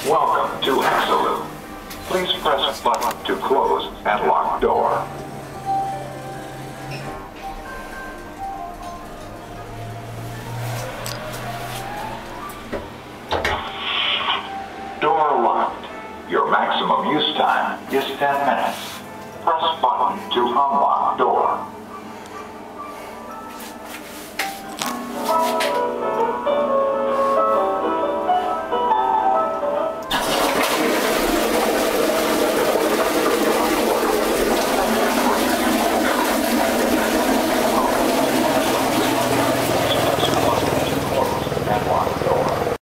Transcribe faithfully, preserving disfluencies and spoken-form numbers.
Welcome to Exoloop. Please press button to close and lock door. Door locked. Your maximum use time is ten minutes. Press button to unlock door.